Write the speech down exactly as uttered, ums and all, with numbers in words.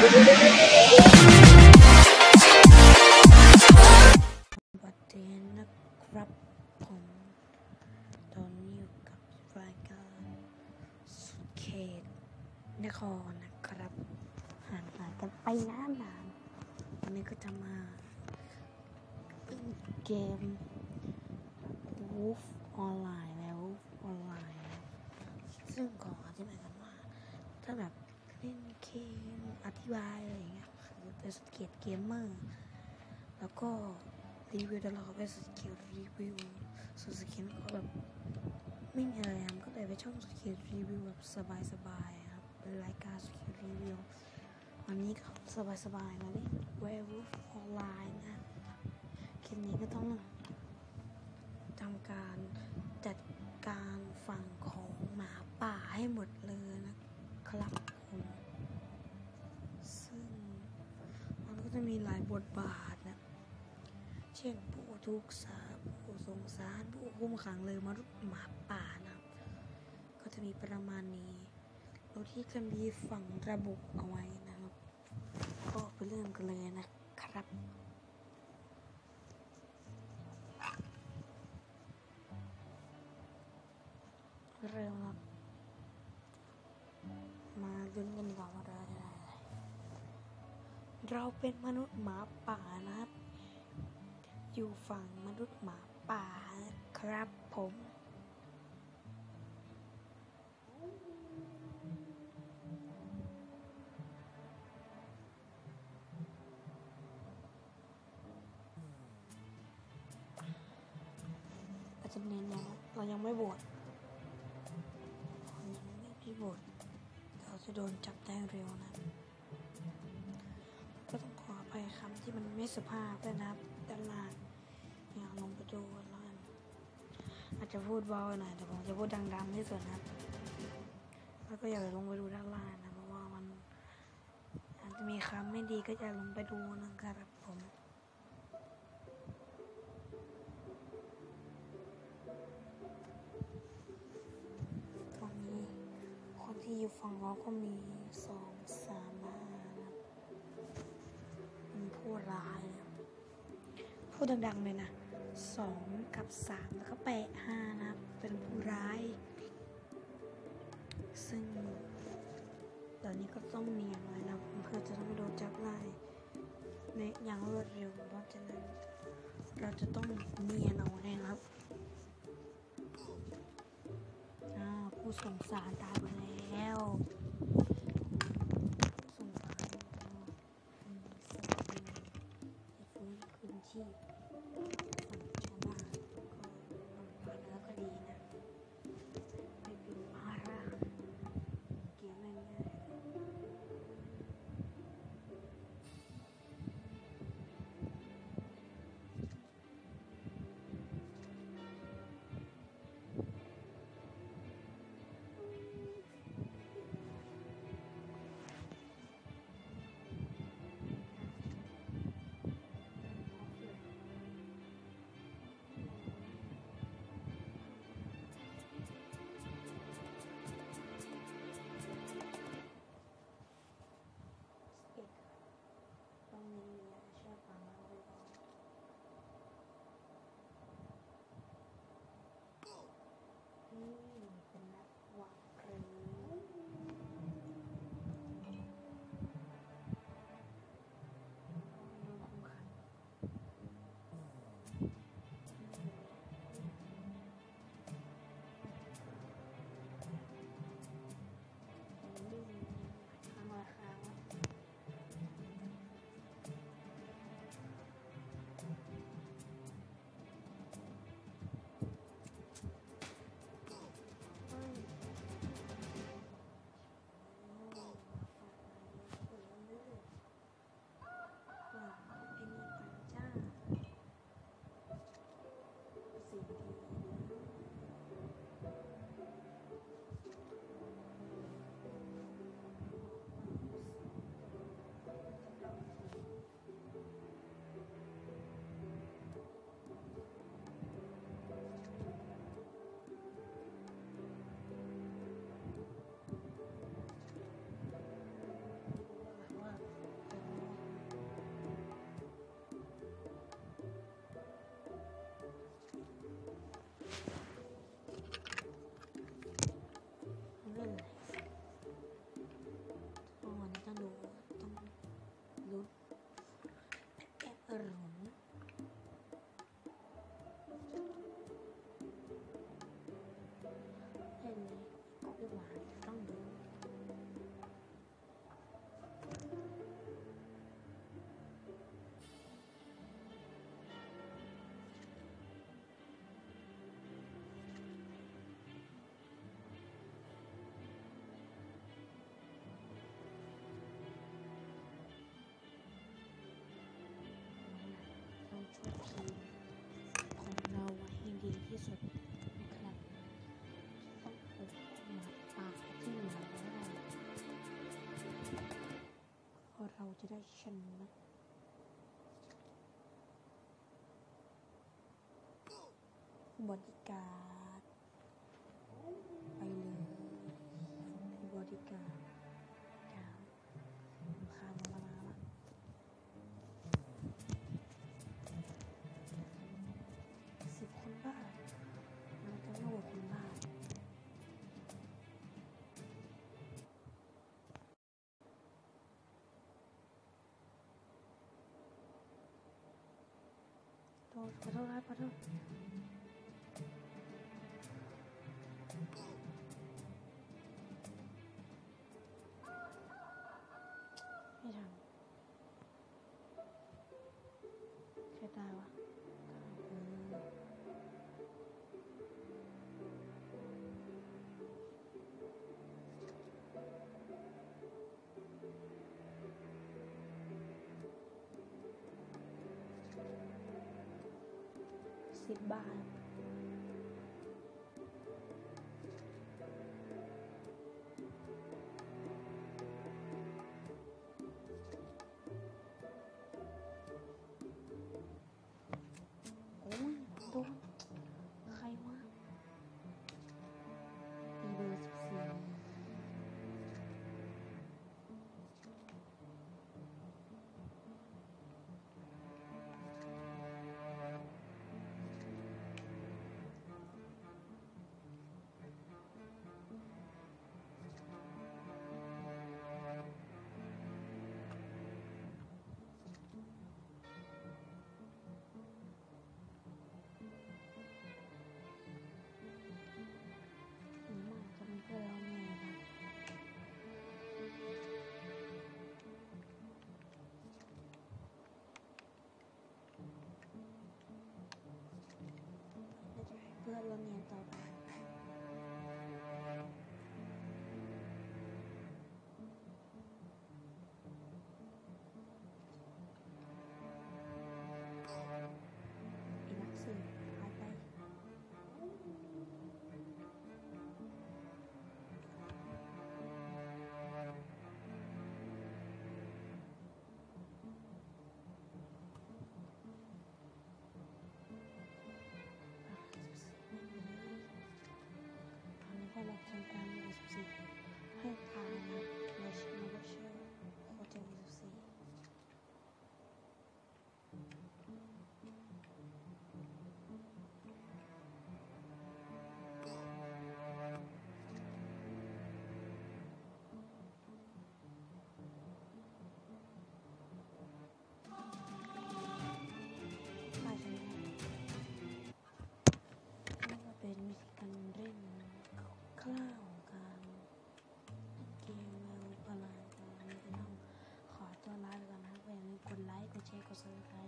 ประเด็นนะครับผมตอนนี้อยู่กับรายการสุดเขตนครนะครับห่างหายกันไปนานนานวันนี้ก็จะมาเล่นเกม Wolf ออนไลน์แล้ว Wolf ออนไลน์นะซึ่งขออธิบายกันว่าถ้าแบบเล่นเกมอธิบายอะไรอย่างเงี้ยคือเป็นสุดเขตเกมเมอร์แล้วก็รีวิวตลอดเป็นสุดเขียวรีวิวสุดสกินก็แบบไม่มีอะไรทำก็เลยไปช่องสุดเขียวรีวิวแบบสบายๆครับเป็นรายการสุดเขียวรีวิววันนี้ก็สบายๆมาเล่น Werewolf ออนไลน์นะคลิปนี้ก็ต้องทำการจัดการฝั่งของหมาป่าให้หมดเลยนะครับผมซึ่งมันก็จะมีหลายบทบาทนะเช่นผู้ทุกข์สาผู้สงสารผู้คุมขังเลยมนุษย์หมาป่านะก็จะมีประมาณนี้โดยที่จะมีฝั่งระบุเอาไว้นะครับก็ไปเริ่มกันเลยนะครับเริ่มครับมาลุ้นกันก่อนว่าเราจะได้อะไรเราเป็นมนุษย์หมาป่านะครับอยู่ฝั่งมนุษย์หมาป่าครับผมเราจะเน้นนะเรายังไม่โหวตเรายังไม่โหวตเราจะโดนจับได้เร็วนะก็ต้องขออภัยคำที่มันไม่สุภาพด้วยนะครับด้านล่างอยากลงไปดูแล้วกันอาจจะพูดเบาหน่อยแต่ผมจะพูดดังๆที่สุดนะครับแล้วก็อยากลงไปดูด้านล่างนะเพราะว่ามันอาจจะมีคำไม่ดีก็จะลงไปดูนะครับผมตอนนี้คนที่อยู่ฝั่งเราก็มีสองสามห้านะเป็นผู้ร้ายนะพูดดังๆเลยนะสองกับสามแล้วก็แปะห้านะครับเป็นผู้ร้ายซึ่งตอนนี้ก็ต้องเนียนไว้นะเพื่อจะไม่โดนจับได้ในอย่างรวดเร็วเพราะฉะนั้นเราจะต้องเนียนเอาไว้ครับอ้าวผู้สงสารตายไปแล้วสงสารอืมสวัสดีฟื้นคืนชีพชาวบ้านก็ลงมาแล้วก็ดีนะไม่เป็นภาระเกี่ยวไม่ง่ายทีมของเราไว้ให้ดีที่สุดนะครับต้องอบหมาปากที่เหนือแล้วเราเราจะได้ชนะบอดี้การ์ดไปเลยบอดี้การ์ดครับคามาลาละสิบคนบ้าเราจะไม่โหวตคนบ้าโทษขอโทษครับขอโทษไม่ทันใครตายวะเออสิบบาทโอ้ยโดนใครวะอีเบอร์สิบสี่นี่มันจะเป็นเพื่อนเราแน่นะเราจะให้เพื่อนเราเนียนต่อไปอีนักสืบหายไปตอนนี้ก็เราทำการมีสิบสี่ให้ทางนะเราเชื่อเราเชื่อโคตรมีสิบสี่ป้ายจะไม่ได้นี่ก็เป็นวิธีการเล่นคร่าวๆการเกมเวลอะไรกันนี้ก็ต้องขอตัวลาไปก่อนนะครับอย่าลืมกดไลค์กดแชร์กดซับสไคร